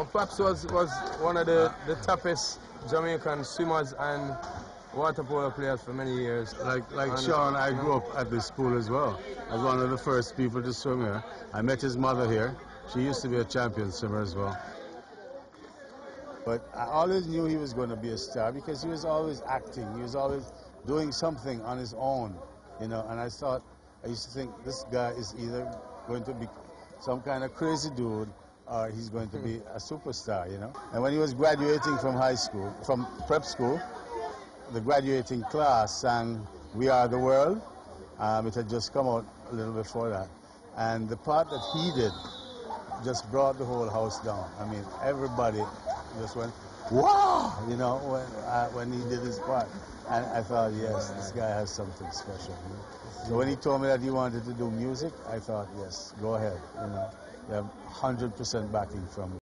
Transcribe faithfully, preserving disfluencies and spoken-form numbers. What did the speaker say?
know, Paps was, was one of the, the toughest Jamaican swimmers and water polo players for many years. Like, like and, Sean, I you grew know, up at this school as well. I was one of the first people to swim here. I met his mother here. She used to be a champion swimmer as well. But I always knew he was going to be a star because he was always acting. He was always doing something on his own, you know. And I thought, I used to think this guy is either going to be some kind of crazy dude or he's going to be a superstar, you know. And when he was graduating from high school, from prep school, the graduating class sang We Are the World. Um, it had just come out a little before that. And the part that he did just brought the whole house down. I mean, everybody just went, wow, you know, when, uh, when he did his part. And I thought, yes, this guy has something special. You know? So when he told me that he wanted to do music, I thought, yes, go ahead. You know, you have one hundred percent backing from me.